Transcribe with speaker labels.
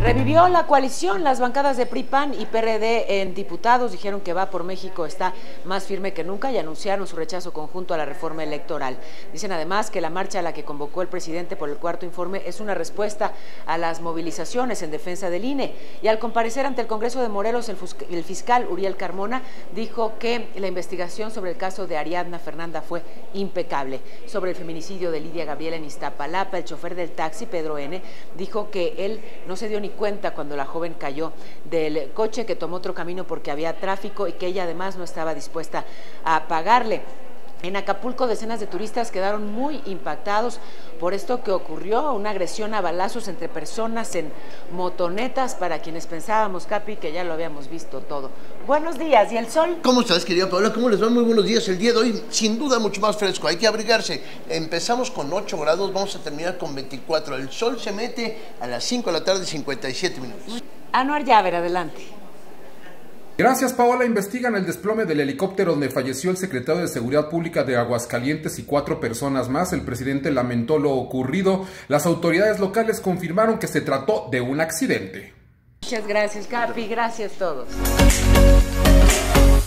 Speaker 1: Revivió la coalición. Las bancadas de PRI, PAN y PRD en diputados dijeron que Va por México está más firme que nunca y anunciaron su rechazo conjunto a la reforma electoral. Dicen además que la marcha a la que convocó el presidente por el cuarto informe es una respuesta a las movilizaciones en defensa del INE. Y al comparecer ante el Congreso de Morelos, el fiscal Uriel Carmona dijo que la investigación sobre el caso de Ariadna Fernanda fue impecable. Sobre el feminicidio de Lidia Gabriela en Iztapalapa, el chofer del taxi, Pedro N., dijo que él no se dio ni cuenta cuando la joven cayó del coche, que tomó otro camino porque había tráfico y que ella además no estaba dispuesta a pagarle. En Acapulco, decenas de turistas quedaron muy impactados por esto que ocurrió, una agresión a balazos entre personas en motonetas, para quienes pensábamos, Capi, que ya lo habíamos visto todo. Buenos días, ¿y el sol?
Speaker 2: ¿Cómo estás, querida Paola? ¿Cómo les va? Muy buenos días. El día de hoy, sin duda, mucho más fresco. Hay que abrigarse. Empezamos con 8 grados, vamos a terminar con 24. El sol se mete a las 5 de la tarde, 57 minutos.
Speaker 1: Anuar Llaver, adelante.
Speaker 3: Gracias, Paola. Investigan el desplome del helicóptero donde falleció el secretario de Seguridad Pública de Aguascalientes y 4 personas más. El presidente lamentó lo ocurrido. Las autoridades locales confirmaron que se trató de un accidente.
Speaker 1: Muchas gracias, Capi. Gracias a todos.